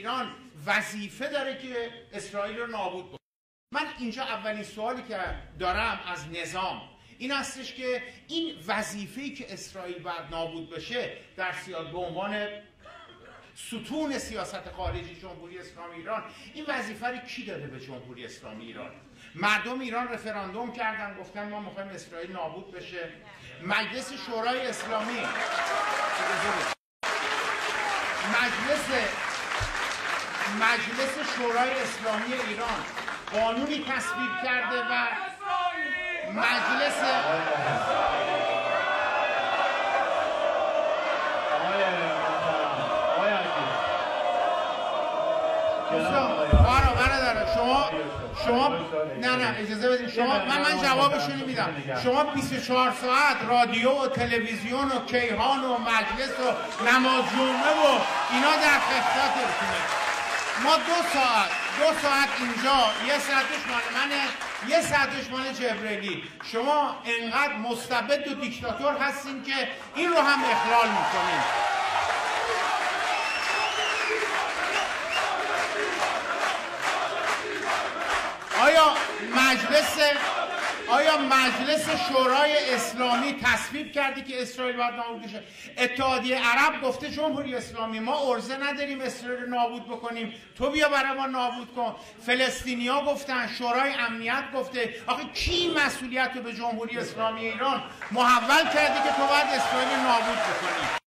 ایران وظیفه داره که اسرائیل رو نابود کنه. من اینجا اولین سوالی که دارم از نظام این هستش که این وظیفه‌ای که اسرائیل باید نابود بشه در به عنوان ستون سیاست خارجی جمهوری اسلامی ایران، این وظیفه رو کی داده به جمهوری اسلامی ایران؟ مردم ایران رفراندوم کردن، گفتن ما میخوایم اسرائیل نابود بشه. مجلس شورای اسلامی مجلس شورای اسلامی ایران قانونی تصویب کرده و مجلس شما نه اجازه بدید شما من جوابشون میدم. شما 24 ساعت رادیو و تلویزیون و کیهان و مجلس و نماز جمعه و اینا در خدمتتونه. ما دو ساعت اینجا، یه ساعتش مال منه، یه ساعتش مال جبرئیلی. شما انقدر مستبد و دیکتاتور هستین که این رو هم اخلال میکنین. آیا مجلس شورای اسلامی تصویب کردی که اسرائیل باید نابود بشه؟ اتحادیه عرب گفته جمهوری اسلامی ما عرضه نداریم اسرائیل رو نابود بکنیم، تو بیا برای ما نابود کن. فلسطینیا گفتن، شورای امنیت گفته. آخه کی مسئولیت رو به جمهوری اسلامی ایران محول کردی که تو باید اسرائیل نابود بکنی؟